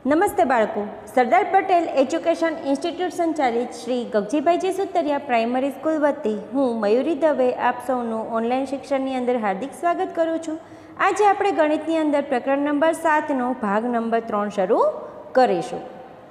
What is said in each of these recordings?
નમસ્તે બાળકો, Sardar Patel education institute સંચાલિત શ્રી ગગજીભાઈજી સુતરિયા પ્રાઇમરી સ્કૂલ વતી હું મયુરી દવે આપ સૌનું ઓનલાઈન શિક્ષણની અંદર હાર્દિક સ્વાગત કરું છું. આજે આપણે ગણિતની અંદર પ્રકરણ નંબર 7નો ભાગ નંબર 3 શરૂ કરીશું.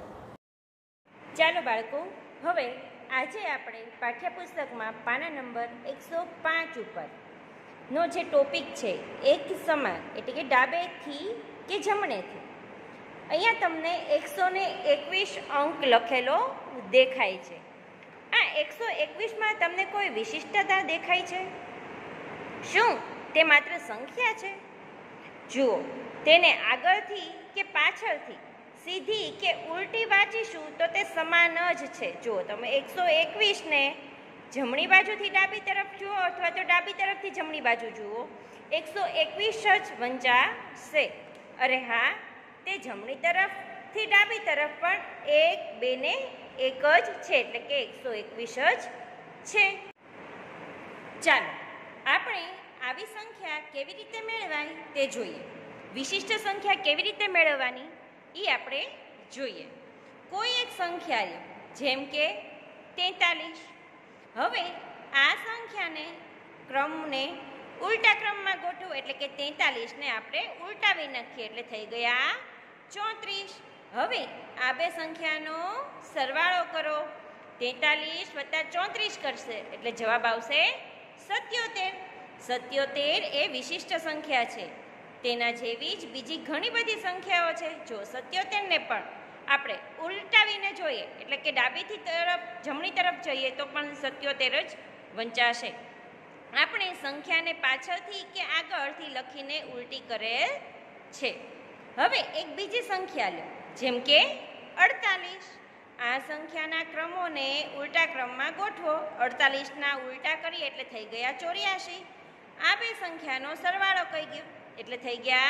ચાલો બાળકો, હવે આજે આપણે પાઠ્યપુસ્તકમાં પાના નંબર 105 ઉપરનો જે ટોપિક છે એક સમાન એટલે કે ડાબેથી કે જમણેથી, અહીંયા તમને 121 અંક લખેલો દેખાય છે. આ 121માં તમને કોઈ વિશિષ્ટતા દેખાય છે? શું તે માત્ર સંખ્યા છે? જુઓ, તેને આગળથી કે પાછળથી સીધી કે ઉલટી વાંચીશું તો તે સમાન જ છે. જુઓ, તમે 121ને જમણી બાજુથી ડાબી તરફ જુઓ અથવા તો ડાબી તરફથી જમણી બાજુ જુઓ, 121 જ વંચાશે. અરે હા, તે જમણી તરફથી ડાબી તરફ પણ 1, 2 ને 1 જ છે, એટલે કે 121 જ છે. ચાલો આપણે આવી સંખ્યા કેવી રીતે મેળવાય તે જોઈએ. વિશિષ્ટ સંખ્યા કેવી રીતે મેળવવાની એ આપણે જોઈએ. કોઈ એક સંખ્યા લો, જેમ કે 43. હવે આ સંખ્યાને ક્રમને ઉલટા ક્રમમાં ગોઠવો, એટલે કે 43ને આપણે ઉલટાવી નાખીએ એટલે થઈ ગયા 34. હવે આ બે સંખ્યાનો સરવાળો કરો, 43 વત્તા 34 કરશે એટલે જવાબ આવશે 77. 77 એ વિશિષ્ટ સંખ્યા છે. તેના જેવી જ બીજી ઘણી બધી સંખ્યાઓ છે. જો 77ને પણ આપણે ઉલટાવીને જોઈએ, એટલે કે ડાબીથી તરફ જમણી તરફ જઈએ તો પણ 77 જ વંચાશે. આપણે સંખ્યાને પાછળથી કે આગળથી લખીને ઉલટી કરેલ છે. હવે એક બીજી સંખ્યા લો, જેમ કે 48. આ સંખ્યાના ક્રમોને ઉલટા ક્રમમાં ગોઠવો, 48ના ઉલટા કરીએ એટલે થઈ ગયા 84. આ બે સંખ્યાનો સરવાળો કહી ગયો એટલે થઈ ગયા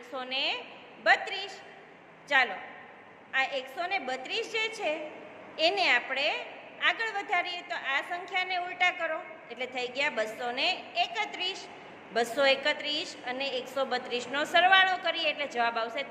132. ચાલો, આ 132 જે છે એને આપણે આગળ વધારીએ તો આ સંખ્યાને ઉલટા કરો એટલે થઈ ગયા 231. 231 અને 132નો સરવાળો કરીએ એટલે જવાબ આવશે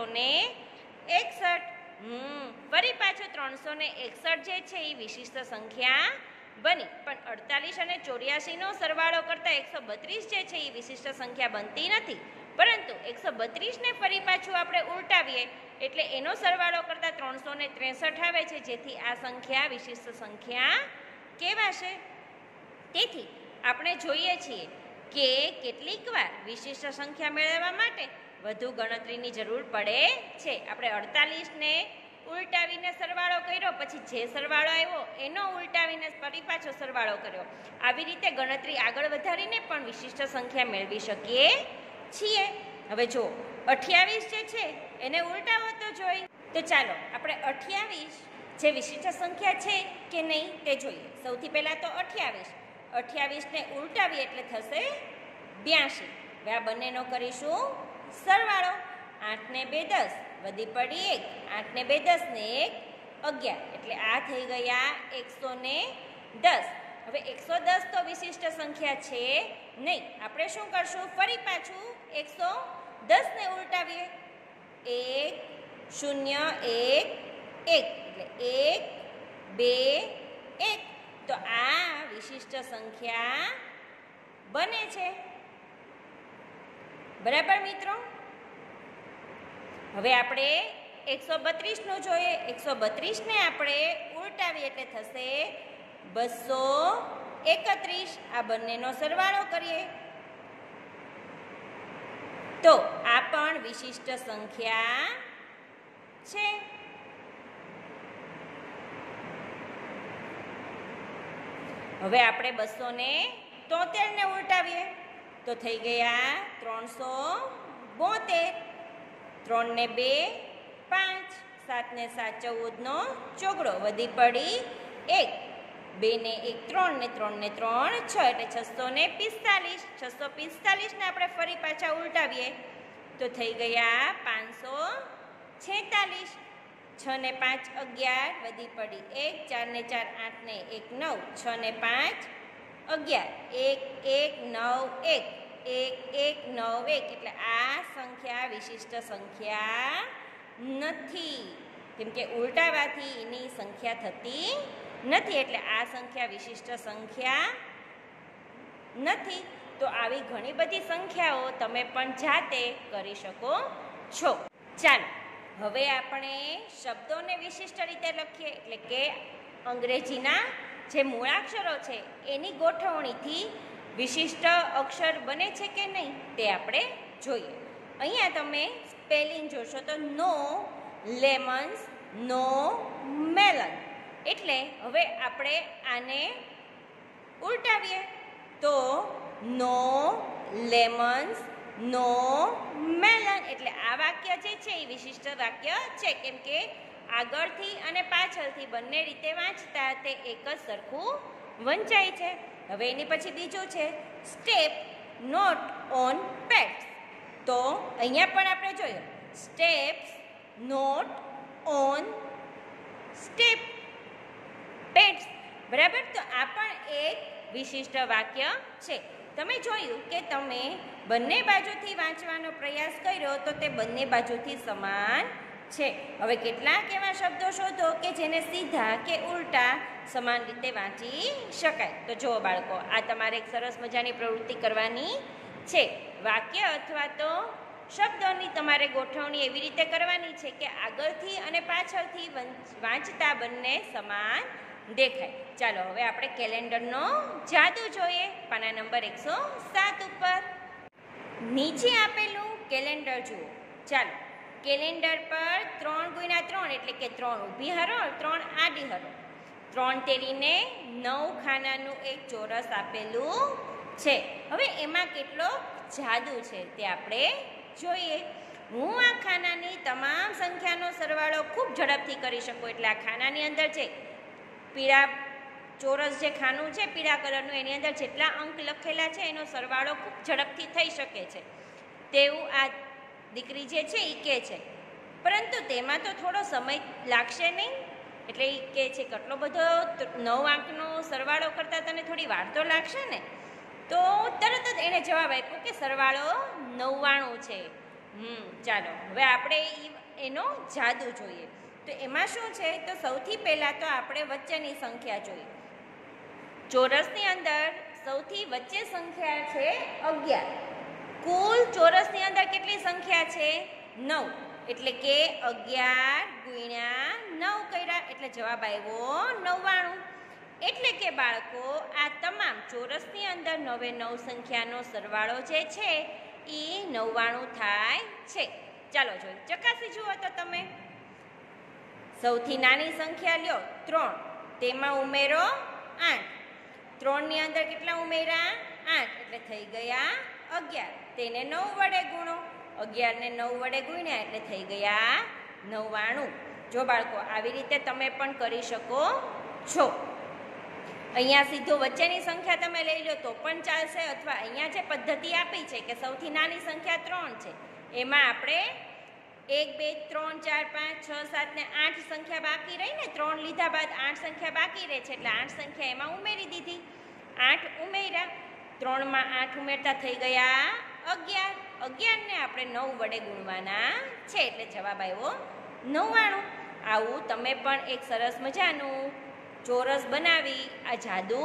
361. ફરી પાછો 361 જે છે એ વિશિષ્ટ સંખ્યા બની, પણ 48 અને 84નો સરવાળો કરતાં 132 જે છે એ વિશિષ્ટ સંખ્યા બનતી નથી. પરંતુ 132ને ફરી પાછું આપણે ઉલટાવીએ એટલે એનો સરવાળો કરતાં 363 આવે છે, જેથી આ સંખ્યા વિશિષ્ટ સંખ્યા કહેવાશે. તેથી આપણે જોઈએ છીએ કે કેટલીક વાર વિશિષ્ટ સંખ્યા મેળવવા માટે વધુ ગણતરીની જરૂર પડે છે. આપણે 48ને ઉલટાવીને સરવાળો કર્યો, પછી જે સરવાળો આવ્યો એનો ઉલટાવીને ફરી પાછો સરવાળો કર્યો. આવી રીતે ગણતરી આગળ વધારીને પણ વિશિષ્ટ સંખ્યા મેળવી શકીએ છીએ. હવે જો 28 જે છે એને ઉલટાવો તો જોઈ, તો ચાલો આપણે 28 જે વિશિષ્ટ સંખ્યા છે કે નહીં તે જોઈએ. સૌથી પહેલાં તો 28ને ઉલટાવીએ એટલે થશે 82. હવે આ બંનેનો કરીશું સરવાળો. 8 ને 2 10, વધી પડી 1. 8 ને 2 10 ને 1 11, એટલે આ થઈ ગયા 110. હવે 110 તો વિશિષ્ટ સંખ્યા છે નહીં. આપણે શું કરશું? ફરી પાછું 110ને ઉલટાવીએ, 1 0 1 1, એટલે 1 2 1. તો આ વિશિષ્ટ સંખ્યા બને છે. બરાબર મિત્રો? હવે આપણે 132નું જોઈએ. 132ને આપણે ઉલટાવીએ એટલે થશે 231. આ બંનેનો સરવાળો કરીએ તો આ પણ વિશિષ્ટ સંખ્યા છે. હવે આપણે 273ને ઉલટાવીએ તો થઈ ગયા 372. 3 ને 2 5, 7 ને 7 14નો ચોગડો, વધી પડી 1. 2 ને 1 3 ને 3 ને 3 6, એટલે 645. 645ને આપણે ફરી પાછા ઉલટાવીએ તો થઈ ગયા 546. 6 ને 5 11, વધી પડી 1. 4 ને 4 8 ને 1 9, 6 ને 5 11, 1 1 9 1, 1 1 9 1, એટલે આ સંખ્યા વિશિષ્ટ સંખ્યા નથી, કેમ કે ઉલટાવાથી એની સંખ્યા થતી નથી, એટલે આ સંખ્યા વિશિષ્ટ સંખ્યા નથી. તો આવી ઘણી બધી સંખ્યાઓ તમે પણ જાતે કરી શકો છો. ચાલો હવે આપણે શબ્દોને વિશિષ્ટ રીતે લખીએ, એટલે કે અંગ્રેજીના જે મૂળાક્ષરો છે એની ગોઠવણીથી વિશિષ્ટ અક્ષર બને છે કે નહીં તે આપણે જોઈએ. અહીંયા તમે સ્પેલિંગ જોશો તો નો લેમન્સ, નો મેલન. એટલે હવે આપણે આને ઉલટાવીએ તો નો લેમન્સ, નો મેલન. એટલે આ વાક્ય જે છે એ વિશિષ્ટ વાક્ય છે, કેમ કે આગળથી અને પાછળથી બંને રીતે વાંચતા તે એક જ સરખું વંચાય છે. હવે એની પછી બીજું છે સ્ટેપ નોટ ઓન પેટ્સ. તો અહીંયા પણ આપણે જોયું steps note on step pets, બરાબર. તો આ પણ એક વિશિષ્ટ વાક્ય છે. તમે જોયું કે તમે બંને બાજુથી વાંચવાનો પ્રયાસ કર્યો તો તે બંને બાજુથી સમાન છે. હવે કેટલાક એવા શબ્દો શોધો કે જેને સીધા કે ઉલટા સમાન રીતે વાંચી શકાય. તો જુઓ બાળકો, આ તમારે એક સરસ મજાની પ્રવૃત્તિ કરવાની છે. વાક્ય અથવા તો શબ્દોની તમારે ગોઠવણી એવી રીતે કરવાની છે કે આગળથી અને પાછળથી વાંચતા બંને સમાન દેખાય. ચાલો હવે આપણે કેલેન્ડરનો જાદુ જોઈએ. પાના નંબર 107 ઉપર નીચે આપેલું કેલેન્ડર જુઓ. ચાલો, કેલેન્ડર પર 3x3 એટલે કે 3 ઊભી હરોળ, 3 આડી હરોળ, 3 તેરીને 9 ખાનાનું એક ચોરસ આપેલું છે. હવે એમાં કેટલો જાદુ છે તે આપણે જોઈએ. હું આ ખાનાની તમામ સંખ્યાનો સરવાળો ખૂબ ઝડપથી કરી શકું. એટલે આ ખાનાની અંદર છે પીળા ચોરસ જે ખાનું છે પીળા કલરનું, એની અંદર જેટલા અંક લખેલા છે એનો સરવાળો ખૂબ ઝડપથી થઈ શકે છે તેવું આ દીકરી જે છે એ કહે છે. પરંતુ તેમાં તો થોડો સમય લાગશે નહીં. એટલે એ કહે છે કેટલો બધો 9 અંકનો સરવાળો કરતાં તને થોડી વાર તો લાગશે ને. તો તરત જ એણે જવાબ આપ્યો કે સરવાળો 99 છે. ચાલો હવે આપણે એનો જાદુ જોઈએ. તો એમાં શું છે, તો સૌથી પહેલાં તો આપણે વચ્ચેની સંખ્યા જોઈએ. ચોરસની અંદર સૌથી વચ્ચે સંખ્યા છે 11. કુલ ચોરસની અંદર કેટલી સંખ્યા છે 9, એટલે કે 11 × 9 કર્યા એટલે જવાબ આવ્યો 99. એટલે કે બાળકો આ તમામ ચોરસની અંદર 9 સંખ્યાનો સરવાળો જે છે એ 99 થાય છે. ચાલો જોઈએ, ચકાસી જુઓ તો તમે. સૌથી નાની સંખ્યા લ્યો 3, તેમાં ઉમેરો 8. 3ની અંદર કેટલા ઉમેર્યા 8 એટલે થઈ ગયા 11. તેને 9 વડે ગુણો, 11 ને 9 વડે ગુણ્યા એટલે થઈ ગયા 99. જો બાળકો આવી રીતે તમે પણ કરી શકો છો. અહીંયા સીધો વચ્ચેની સંખ્યા તમે લઈ લો તો પણ ચાલશે, અથવા અહીંયા જે પદ્ધતિ આપી છે કે સૌથી નાની સંખ્યા 3 છે એમાં આપણે 1 2 3 4 5 6 7 ને 8 સંખ્યા બાકી રહી ને, 3 લીધા બાદ 8 સંખ્યા બાકી રહે છે એટલે 8 સંખ્યા એમાં ઉમેરી દીધી. 8 ઉમેર્યા, 3માં 8 ઉમેરતા થઈ ગયા 11. 11 ને આપણે 9 વડે ગુણવાના છે એટલે જવાબ આવ્યો 99. આવું તમે પણ એક સરસ મજાનું ચોરસ બનાવી આ જાદુ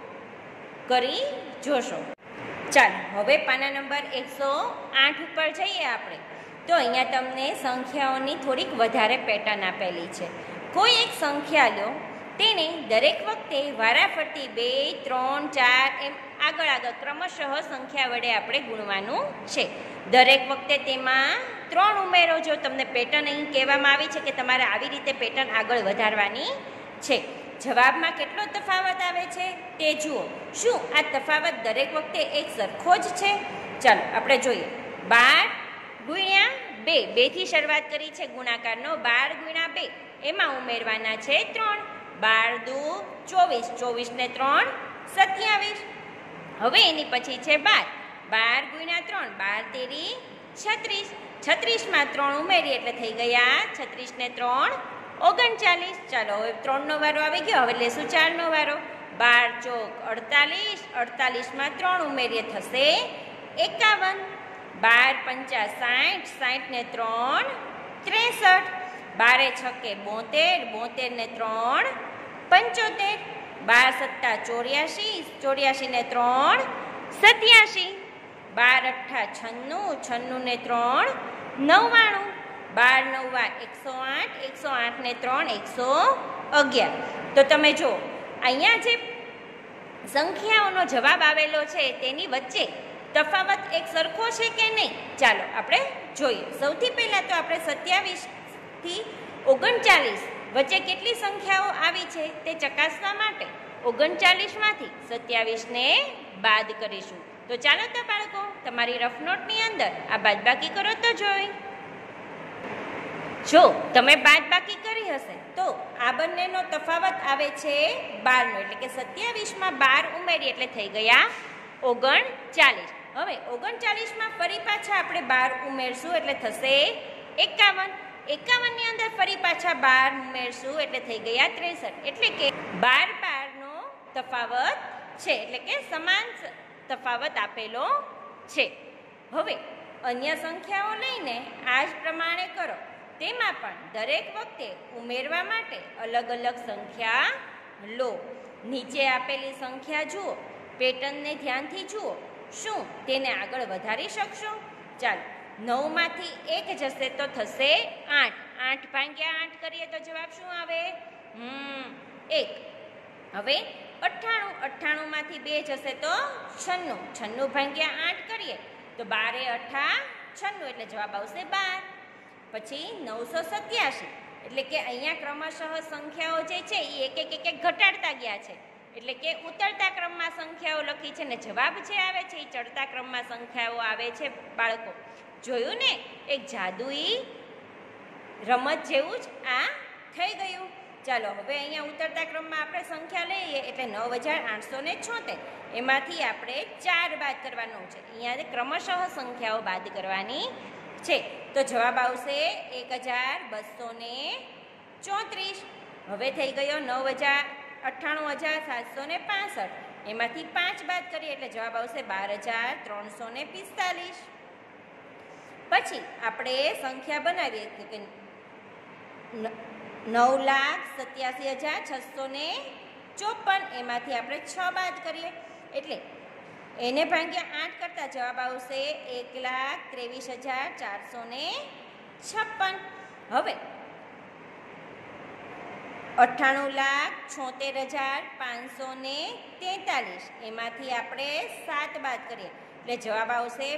કરી જોશો. ચાલો હવે પાના નંબર 108 ઉપર જઈએ આપણે. તો અહીંયા તમને સંખ્યાઓની થોડીક વધારે પેટર્ન આપેલી છે. કોઈ એક સંખ્યા લો, તેને દરેક વખતે વારાફરતી 2 3 4 એમ આગળ ક્રમશઃ સંખ્યા વડે આપણે ગુણવાનું છે. દરેક વખતે તેમાં 3 ઉમેરો. જો તમને પેટર્ન અહીં કહેવામાં આવી છે કે તમારે આવી રીતે પેટર્ન આગળ વધારવાની છે. જવાબમાં કેટલો તફાવત આવે છે તે જુઓ. શું આ તફાવત દરેક વખતે એક સરખો જ છે? ચાલો આપણે જોઈએ. 12 ગુણ્યા 2, 2 થી શરૂઆત કરી છે ગુણાકારનો. 12 ગુણ્યા 2 એમાં ઉમેરવાના છે 3. 12 દુ 24, 24 ને 3 27. હવે એની પછી છે 12. 12 ગુણ્યા 3, 12 તેરી 36. 36માં 3 ઉમેરી એટલે થઈ ગયા 36 ને 3 39. ચાલો હવે 3નો વારો આવી ગયો. હવે લેશું 4નો વારો. 12 ચોક 48, 48માં 3 ઉમેરીએ થશે 51. 12 પંચા 60, 60 ને 3 63, 12 છકે 72, 72 ને 3 75, 12 સત્તા 84, 84 ને 3 87, 12 અઠ્ઠા 96, 96 ને 3 99, 12 નવા 108, 108 ને 3 111. તો તમે જો અહીંયા જે સંખ્યાઓનો જવાબ આવેલો છે તેની વચ્ચે તફાવત એક સરખો છે કે નહીં, ચાલો આપણે જોઈએ. સૌથી પહેલાં તો આપણે 27 થી 39 વચ્ચે કેટલી સંખ્યાઓ આવી છે તે ચકાસવા માટે 39 માંથી 27 ને બાદ કરીશું. તો ચાલો તો બાળકો, તમારી રફ નોટની અંદર આ બાદબાકી કરો તો જોઈ. જો તમે બાદબાકી કરી હશે તો આ બંનેનો તફાવત આવે છે 12નો, એટલે કે 27માં 12 ઉમેરી એટલે થઈ ગયા 39. હવે 39માં ફરી પાછા આપણે 12 ઉમેરશું એટલે થશે 51. 51ની અંદર ફરી પાછા 12 ઉમેરશું એટલે થઈ ગયા 63. એટલે કે 12 નો તફાવત છે, એટલે કે સમાન તફાવત આપેલો છે. હવે અન્ય સંખ્યાઓ લઈને આ જ પ્રમાણે કરો. તેમાં પણ દરેક વખતે ઉમેરવા માટે અલગ અલગ સંખ્યા લો. નીચે આપેલી સંખ્યા જુઓ, પેટર્નને ધ્યાનથી જુઓ. શું તેને આગળ વધારી શકશો? ચાલો, 9માંથી 1 જશે તો થશે 8. 8 ભાગ્યા 8 કરીએ તો જવાબ શું આવે? 1. હવે 98, 98માંથી 2 જશે તો 96. 96 ભાગ્યા 8 કરીએ તો 12 8 96 એટલે જવાબ આવશે 12. પછી 987, એટલે કે અહીંયા ક્રમશઃ સંખ્યાઓ જે છે એ એક એક ઘટાડતા ગયા છે, એટલે કે ઉતરતા ક્રમમાં સંખ્યાઓ લખી છે ને જવાબ જે આવે છે એ ચડતા ક્રમમાં સંખ્યાઓ આવે છે. બાળકો જોયું ને, એક જાદુઈ રમત જેવું જ આ થઈ ગયું. ચાલો હવે અહીંયા ઉતરતા ક્રમમાં આપણે સંખ્યા લઈએ એટલે 9876, એમાંથી આપણે 4 બાદ કરવાનું છે. અહીંયા ક્રમશઃ સંખ્યાઓ બાદ કરવાની છે. તો જવાબ આવશે 1234. હવે થઈ ગયો 9,98,765. એમાંથી 5 બાદ કરીએ એટલે જવાબ આવશે 12,345. પછી આપણે સંખ્યા બનાવીએ કે 9,87,654. એમાંથી આપણે 6 બાદ કરીએ એટલે એને ભાગ્યા 8 કરતા જવાબ આવશે 1,23,456. હવે 98,76,543. એમાંથી આપણે 7 બાદ કરીએ એટલે જવાબ આવશે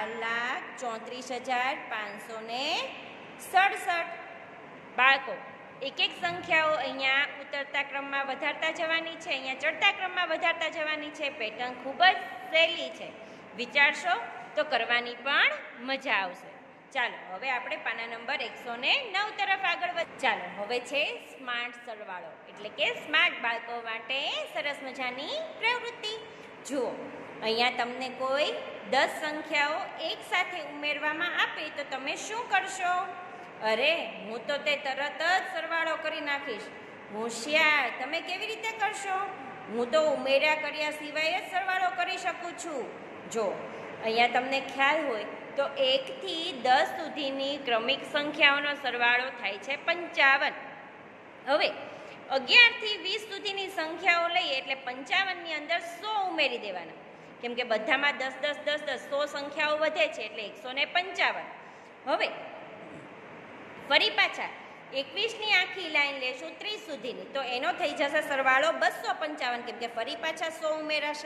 12,34,567. બાળકો એક એક સંખ્યાઓ અહીંયા ઉતરતા ક્રમમાં વધારતા જવાની છે, અહીંયા ચડતા ક્રમમાં વધારતા જવાની છે. પેટર્ન ખૂબ જ સહેલી છે, વિચારશો તો કરવાની પણ મજા આવશે. ચાલો હવે આપણે પાના નંબર 109 તરફ આગળ ચાલો હવે છે સ્માર્ટ સરવાળો, એટલે કે સ્માર્ટ બાળકો માટે સરસ મજાની પ્રવૃત્તિ. જુઓ, અહીંયા તમને કોઈ 10 સંખ્યાઓ એક સાથે ઉમેરવામાં આપે તો તમે શું કરશો? અરે હું તો તે તરત જ સરવાળો કરી નાખીશ. હોશિયાર, તમે કેવી રીતે કરશો? હું તો ઉમેર્યા કર્યા સિવાય જ સરવાળો કરી શકું છું. જો અહીંયા તમને ખ્યાલ હોય તો 1 થી 10 સુધીની ક્રમિક સંખ્યાઓનો સરવાળો થાય છે 55. હવે 11 થી 20 સુધીની સંખ્યાઓ લઈએ એટલે 55ની અંદર 100 ઉમેરી દેવાના, કેમ કે બધામાં 10 10 10 10 100 સંખ્યાઓ વધે છે એટલે 155. હવે ફરી પાછા 21ની આખી લાઈન લેશું 30 સુધીની, તો એનો થઈ જશે સરવાળો 255, કેમ કે ફરી પાછા 100 ઉમેરાશે.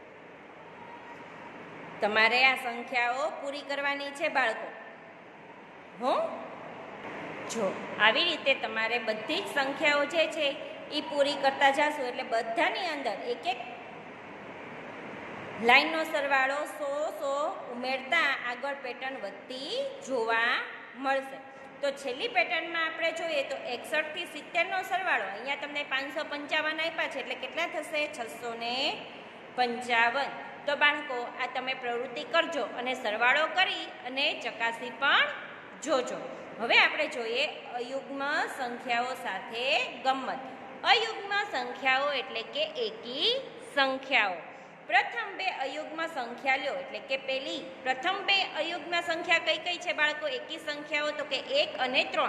તમારે આ સંખ્યાઓ પૂરી કરવાની છે બાળકો. જો આવી રીતે તમારે બધી જ સંખ્યાઓ જે છે એ પૂરી કરતા જશો એટલે બધાની અંદર એક એક લાઈનનો સરવાળો 100 ઉમેરતા આગળ પેટર્ન વધતી જોવા મળશે. તો છેલ્લી પેટર્નમાં આપણે જોઈએ તો 61 થી 70નો સરવાળો, અહીંયા તમને 555 આપ્યા છે એટલે કેટલા થશે? 655. તો બાળકો આ તમે પ્રવૃત્તિ કરજો અને સરવાળો કરી અને ચકાસી પણ જોજો. હવે આપણે જોઈએ અયુગ્મ સંખ્યાઓ સાથે ગમ્મત. અયુગ્મ સંખ્યાઓ એટલે કે એકી સંખ્યાઓ. પ્રથમ બે અયુગ્મ સંખ્યા લ્યો, એટલે કે પેલી પ્રથમ બે અયુગ્મ સંખ્યા કઈ કઈ છે બાળકો? એકી સંખ્યાઓ, તો કે 1 અને 3.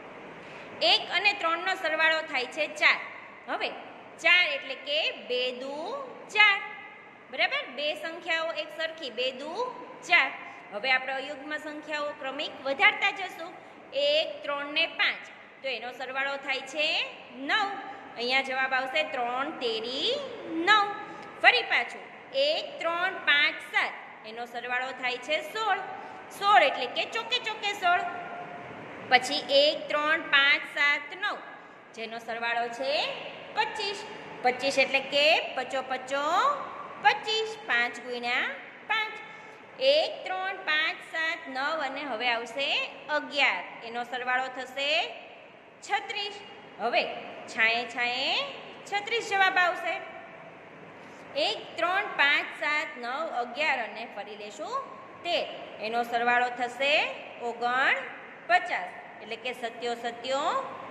1 અને 3 નો સરવાળો થાય છે 4. હવે 4 એટલે કે 2 દુ 4, બરાબર? બે સંખ્યાઓ એક સરખી, 2 દુ 4. હવે આપણે અયુગ્મ સંખ્યાઓ ક્રમિક વધારતા જશું. 1, 3 ને 5, તો એનો સરવાળો થાય છે 9. અહીંયા જવાબ આવશે 3 તેરી 9. ફરી પાછું 1, 3, 5, 7, એનો સરવાળો થાય છે 16. 16 એટલે કે ચોકે ચોકે 16. પછી 1, 3, 5, 7, 9, જેનો સરવાળો છે 25. 25 એટલે કે 5 5 25, 5 ગુણ્યા 5. 1, 3, 5, 7, 9 અને હવે આવશે 11, એનો સરવાળો થશે 36. હવે છાંયે છાંયે 36 જવાબ આવશે. 1, 3, 5, 7, 9, 11 અને ફરી લેશું 13, એનો સરવાળો થશે 49, એટલે કે 7 7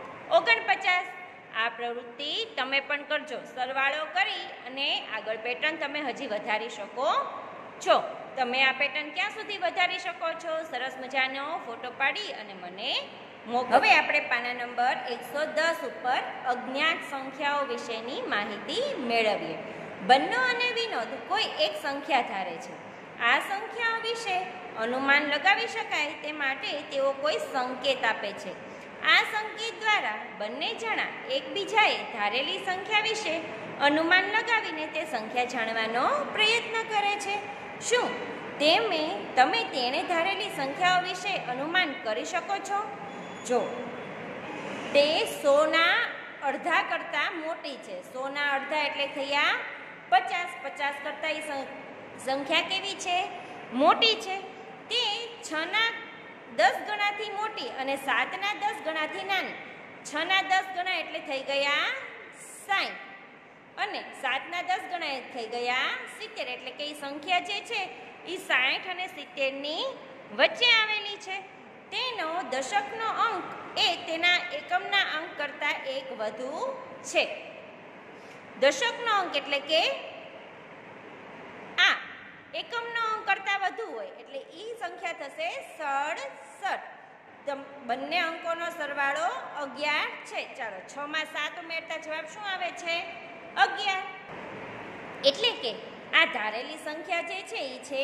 49. આ પ્રવૃત્તિ તમે પણ કરજો. સરવાળો કરી અને આગળ પેટર્ન તમે હજી વધારી શકો છો. તમે આ પેટર્ન ક્યાં સુધી વધારી શકો છો? સરસ મજાનો ફોટો પાડી અને મને મોકલો. હવે આપણે પાના નંબર 110 ઉપર અજ્ઞાત સંખ્યાઓ વિશેની માહિતી મેળવીએ. બંનો અને વિનોદ કોઈ એક સંખ્યા ધારે છે. આ સંખ્યાઓ વિશે અનુમાન લગાવી શકાય તે માટે તેઓ કોઈ સંકેત આપે છે. આ સંકેત દ્વારા બંને જણા એકબીજાએ ધારેલી સંખ્યા વિશે અનુમાન લગાવીને તે સંખ્યા જાણવાનો પ્રયત્ન કરે છે. શું તમે તેણે ધારેલી સંખ્યાઓ વિશે અનુમાન કરી શકો છો? જો તે 100ના અડધા કરતાં મોટી છે. 100ના અડધા એટલે થયા 50. 50 કરતાં એ સંખ્યા કેવી છે? મોટી છે. તે 6ના 10 ગણાથી મોટી અને 7ના 10 ગણાથી નાની. 6ના 10 ગણા એટલે થઈ ગયા 60 અને 7ના 10 ગણા થઈ ગયા 70, એટલે કે એ સંખ્યા જે છે એ 60 અને 70ની વચ્ચે આવેલી છે. તેનો દશકનો અંક એ તેના એકમના અંક કરતાં 1 વધુ છે. દશકનો અંક એટલે કે આ એકમનો અંક કરતાં વધુ હોય એટલે એ સંખ્યા થશે 67. બંને અંકોનો સરવાળો 11 છે. ચાલો 6 માં 7 ઉમેરતા જવાબ શું આવે છે? 11. એટલે કે આ ધારેલી સંખ્યા જે છે એ છે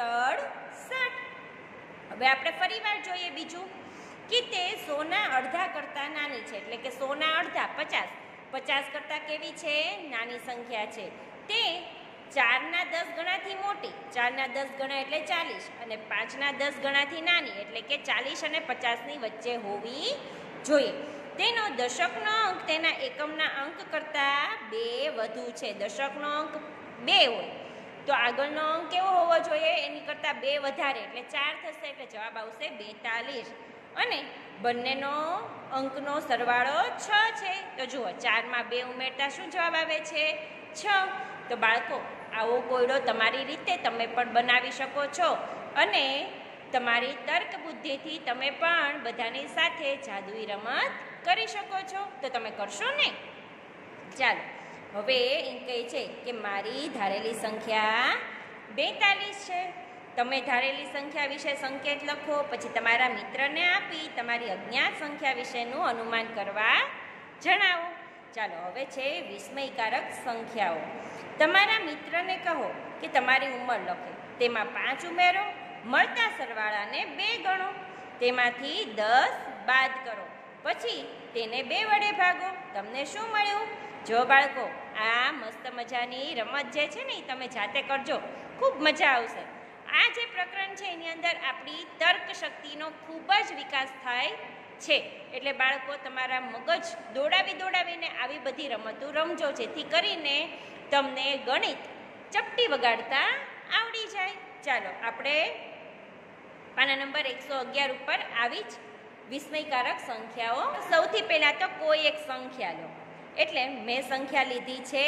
67. હવે આપણે ફરીવાર જોઈએ બીજું કે તે 100ના અડધા કરતાં નાની છે. એટલે કે 100ના અડધા 50. 50 કરતાં કેવી છે? નાની સંખ્યા છે. તે 4ના 10 ગણાથી મોટી. 4ના 10 ગણા એટલે 40 અને 5ના 10 ગણાથી નાની એટલે કે 40 અને 50ની વચ્ચે હોવી જોઈએ. તેનો દશકનો અંક તેના એકમના અંક કરતાં 2 વધુ છે. દશકનો અંક 2 હોય તો આગળનો અંક કેવો હોવો જોઈએ? એની કરતાં 2 વધારે એટલે 4 થશે, એટલે જવાબ આવશે 42. અને બંનેનો અંકનો સરવાળો 6 છે. તો જુઓ 4માં 2 ઉમેરતા શું જવાબ આવે છે? 6. તો બાળકો આવો કોયડો તમારી રીતે તમે પણ બનાવી શકો છો અને તમારી તર્ક બુદ્ધિથી તમે પણ બધાની સાથે જાદુઈ રમત કરી શકો છો. તો તમે કરશો ને? ચાલો હવે એમ કહે છે કે મારી ધારેલી સંખ્યા 42 છે. તમે ધારેલી સંખ્યા વિશે સંકેત લખો, પછી તમારા મિત્રને આપી તમારી અજ્ઞાત સંખ્યા વિશેનું અનુમાન કરવા જણાવો. ચાલો હવે છે વિસ્મયકારક સંખ્યાઓ. તમારા મિત્રને કહો કે તમારી ઉંમર લખે, તેમાં 5 ઉમેરો, મળતા સરવાળાને 2 ગણો, તેમાંથી 10 બાદ કરો, પછી તેને 2 વડે ભાગો. તમને શું મળ્યું? જો બાળકો આ મસ્ત મજાની રમત જે છે ને એ તમે જાતે કરજો, ખૂબ મજા આવશે. આ જે પ્રકરણ છે એની અંદર આપણી તર્ક શક્તિનો ખૂબ જ વિકાસ થાય છે. એટલે બાળકો તમારા મગજ દોડાવીને આવી બધી રમતો રમજો, જેથી કરીને તમને ગણિત ચપટી વગાડતા આવડી જાય. ચાલો આપણે પાના નંબર 111 ઉપર આવી જ વિસ્મયકારક સંખ્યાઓ. સૌથી પહેલાં તો કોઈ એક સંખ્યા લો. એટલે મેં સંખ્યા લીધી છે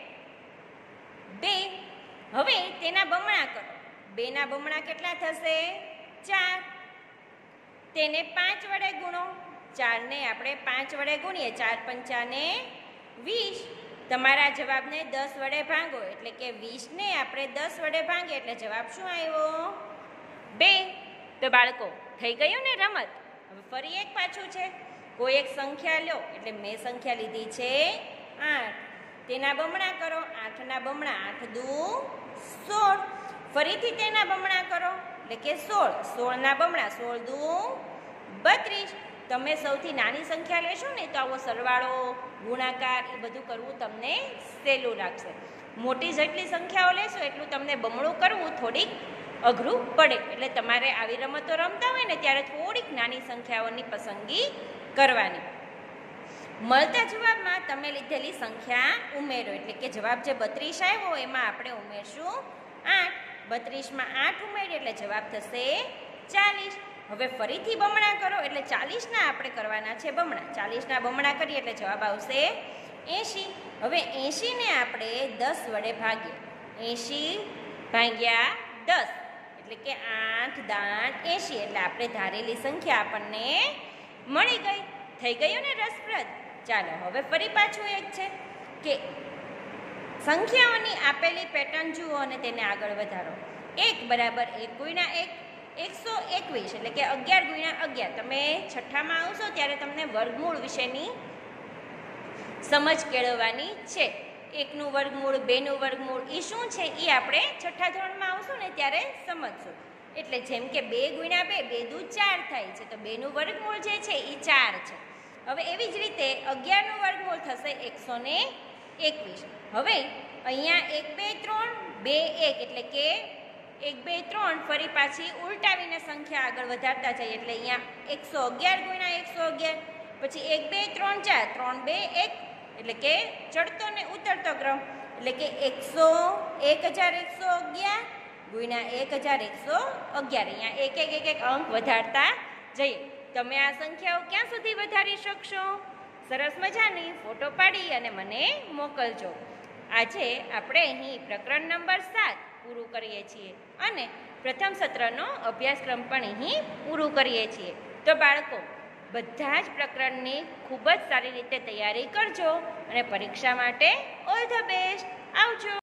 2. હવે તેના બમણા કરો. 2ના બમણા કેટલા થશે? 4. તેને 5 વડે ગુણો. 4ને આપણે 5 વડે ગુણીએ, 4 પંચાને 20. તમારા જવાબને 10 વડે ભાંગો એટલે કે 20ને આપણે 10 વડે ભાંગીએ એટલે જવાબ શું આવ્યો? 2. તો બાળકો થઈ ગયું ને રમત. હવે ફરી એક પાછું છે. કોઈ એક સંખ્યા લો એટલે મેં સંખ્યા લીધી છે 8. તેના બમણા કરો. 8ના બમણા 8 દુ 16. ફરીથી તેના બમણા કરો એટલે કે 16. 16ના બમણા 16 દુ 32. તમે સૌથી નાની સંખ્યા લેશો ને તો આવો સરવાળો ગુણાકાર એ બધું કરવું તમને સહેલું લાગશે. મોટી જેટલી સંખ્યાઓ લેશો એટલું તમને બમણું કરવું થોડીક અઘરું પડે. એટલે તમારે આવી રમતો રમતા હોય ને ત્યારે થોડીક નાની સંખ્યાઓની પસંદગી કરવાની. મળતા જવાબમાં તમે લીધેલી સંખ્યા ઉમેરો એટલે કે જવાબ જે 32 આવ્યો એમાં આપણે ઉમેરશું 8. 32માં 8 ઉમેરીએ એટલે જવાબ થશે 40. હવે ફરીથી બમણા કરો એટલે 40ના આપણે કરવાના છે બમણા. 40ના બમણા કરીએ એટલે જવાબ આવશે 80. હવે 80ને આપણે 10 વડે ભાગીએ. 80 ભાગ્યા 10 એટલે કે 8 દાણ 80 એટલે આપણે ધારેલી સંખ્યા આપણને મળી ગઈ. થઈ ગયું ને રસપ્રદ. ચાલો હવે ફરી પાછું એક છે કે સંખ્યાઓની આપેલી પેટર્ન જુઓ અને તેને આગળ વધારો. 1 બરાબર 1 ગુણ્યા 1 121 એટલે કે 11 ગુણ્યા 11. તમે છઠ્ઠામાં આવશો ત્યારે તમને વર્ગમૂળ વિશેની સમજ કેળવવાની છે. 1નું વર્ગમૂળ 2નું વર્ગમૂળ એ શું છે એ આપણે છઠ્ઠા ધોરણમાં આવશું ને ત્યારે સમજશું. એટલે જેમ કે 2 ગુણ્યા 2 2 દુ 4 થાય છે તો 2નું વર્ગમૂળ જે છે એ 4 છે. હવે એવી જ રીતે 11નું વર્ગમૂળ થશે 121. હવે અહીંયા 1 2 3 2 1 એટલે કે 1 2 3 ફરી પાછી ઉલટાવીને સંખ્યા આગળ વધારતા જઈએ એટલે અહીંયા 111 ગુણ્યા 111. પછી 1 2 3 4 3 2 1 એટલે કે ચડતો ને ઉતરતો ક્રમ એટલે કે 1111 ગુણ્યા 1111. અહીંયા એક અંક વધારતા જઈએ. તમે આ સંખ્યાઓ ક્યાં સુધી વધારી શકશો? સરસ મજાની ફોટો પાડી અને મને મોકલજો. આજે આપણે અહીં પ્રકરણ નંબર 7 પૂરું કરીએ છીએ અને પ્રથમ સત્રનો અભ્યાસક્રમ પણ અહીં પૂરું કરીએ છીએ. તો બાળકો બધા જ પ્રકરણની ખૂબ જ સારી રીતે તૈયારી કરજો અને પરીક્ષા માટે ઓલ ધ બેસ્ટ. આવજો.